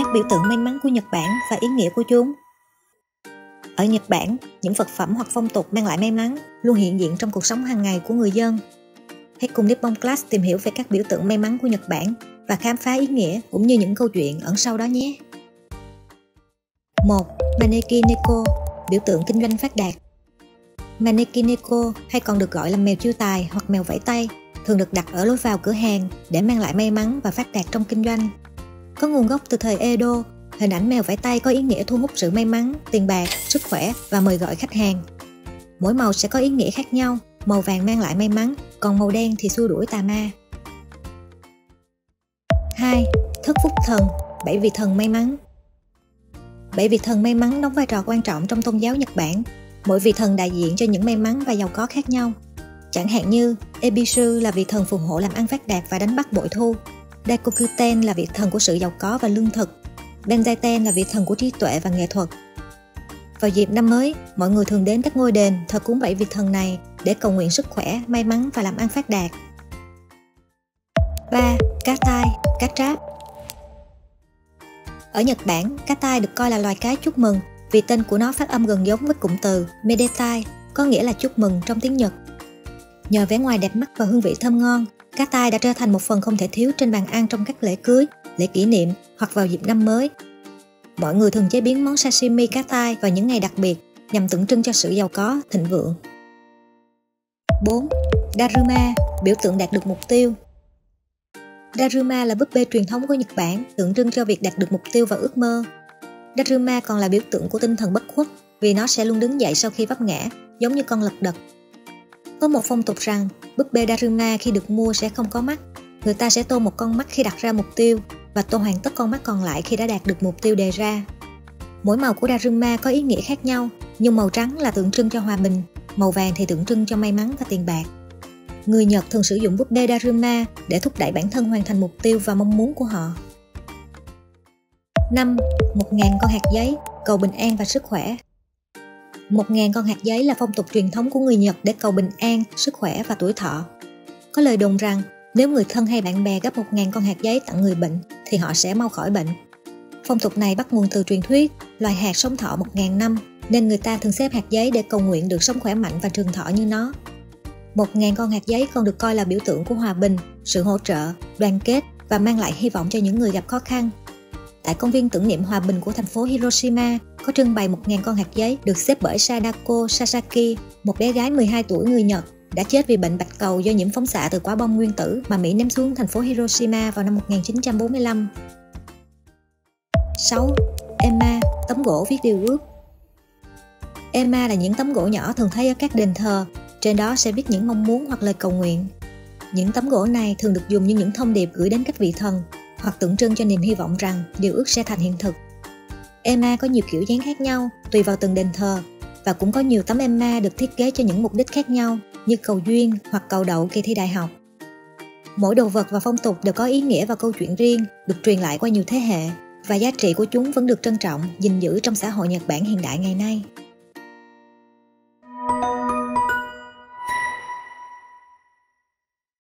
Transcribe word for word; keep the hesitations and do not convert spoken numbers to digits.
các biểu tượng may mắn của Nhật Bản và ý nghĩa của chúng. Ở Nhật Bản, những vật phẩm hoặc phong tục mang lại may mắn luôn hiện diện trong cuộc sống hàng ngày của người dân. Hãy cùng Nippon Class tìm hiểu về các biểu tượng may mắn của Nhật Bản và khám phá ý nghĩa cũng như những câu chuyện ẩn sau đó nhé. một. Maneki Neko, biểu tượng kinh doanh phát đạt. Maneki Neko, hay còn được gọi là mèo chiêu tài hoặc mèo vẫy tay, thường được đặt ở lối vào cửa hàng để mang lại may mắn và phát đạt trong kinh doanh. Có nguồn gốc từ thời Edo, hình ảnh mèo vẫy tay có ý nghĩa thu hút sự may mắn, tiền bạc, sức khỏe và mời gọi khách hàng. Mỗi màu sẽ có ý nghĩa khác nhau, màu vàng mang lại may mắn, còn màu đen thì xua đuổi tà ma. hai. Thất phúc thần, bảy vị thần may mắn. Bảy vị thần may mắn đóng vai trò quan trọng trong tôn giáo Nhật Bản. Mỗi vị thần đại diện cho những may mắn và giàu có khác nhau. Chẳng hạn như Ebisu là vị thần phù hộ làm ăn phát đạt và đánh bắt bội thu. Daikokuten là vị thần của sự giàu có và lương thực. Benzaiten là vị thần của trí tuệ và nghệ thuật. Vào dịp năm mới, mọi người thường đến các ngôi đền thờ cúng bảy vị thần này để cầu nguyện sức khỏe, may mắn và làm ăn phát đạt. ba. Cá tai, cá tráp. Ở Nhật Bản, cá tai được coi là loài cá chúc mừng vì tên của nó phát âm gần giống với cụm từ Medetai, có nghĩa là chúc mừng trong tiếng Nhật. Nhờ vẻ ngoài đẹp mắt và hương vị thơm ngon, cá tai đã trở thành một phần không thể thiếu trên bàn ăn trong các lễ cưới, lễ kỷ niệm hoặc vào dịp năm mới. Mọi người thường chế biến món sashimi cá tai vào những ngày đặc biệt nhằm tượng trưng cho sự giàu có, thịnh vượng. bốn. Daruma, biểu tượng đạt được mục tiêu. Daruma là búp bê truyền thống của Nhật Bản, tượng trưng cho việc đạt được mục tiêu và ước mơ. Daruma còn là biểu tượng của tinh thần bất khuất vì nó sẽ luôn đứng dậy sau khi vấp ngã, giống như con lật đật. Có một phong tục rằng búp bê Daruma khi được mua sẽ không có mắt. Người ta sẽ tô một con mắt khi đặt ra mục tiêu và tô hoàn tất con mắt còn lại khi đã đạt được mục tiêu đề ra. Mỗi màu của Daruma có ý nghĩa khác nhau, nhưng màu trắng là tượng trưng cho hòa bình, màu vàng thì tượng trưng cho may mắn và tiền bạc. Người Nhật thường sử dụng búp bê Daruma để thúc đẩy bản thân hoàn thành mục tiêu và mong muốn của họ. năm. Một ngàn con hạt giấy, cầu bình an và sức khỏe. Một ngàn con hạt giấy là phong tục truyền thống của người Nhật để cầu bình an, sức khỏe và tuổi thọ. Có lời đồn rằng nếu người thân hay bạn bè gấp một ngàn con hạt giấy tặng người bệnh thì họ sẽ mau khỏi bệnh. Phong tục này bắt nguồn từ truyền thuyết loài hạt sống thọ một ngàn năm, nên người ta thường xếp hạt giấy để cầu nguyện được sống khỏe mạnh và trường thọ như nó. Một ngàn con hạt giấy còn được coi là biểu tượng của hòa bình, sự hỗ trợ, đoàn kết và mang lại hy vọng cho những người gặp khó khăn. Tại công viên tưởng niệm hòa bình của thành phố Hiroshima có trưng bày một nghìn con hạt giấy được xếp bởi Sadako Sasaki, một bé gái mười hai tuổi người Nhật đã chết vì bệnh bạch cầu do nhiễm phóng xạ từ quả bom nguyên tử mà Mỹ ném xuống thành phố Hiroshima vào năm một nghìn chín trăm bốn mươi lăm. sáu. Ema, tấm gỗ viết điều ước. Ema là những tấm gỗ nhỏ thường thấy ở các đền thờ, trên đó sẽ viết những mong muốn hoặc lời cầu nguyện. Những tấm gỗ này thường được dùng như những thông điệp gửi đến các vị thần, hoặc tượng trưng cho niềm hy vọng rằng điều ước sẽ thành hiện thực. Ema có nhiều kiểu dáng khác nhau tùy vào từng đền thờ, và cũng có nhiều tấm ema được thiết kế cho những mục đích khác nhau như cầu duyên hoặc cầu đậu kỳ thi đại học. Mỗi đồ vật và phong tục đều có ý nghĩa và câu chuyện riêng, được truyền lại qua nhiều thế hệ, và giá trị của chúng vẫn được trân trọng, gìn giữ trong xã hội Nhật Bản hiện đại ngày nay.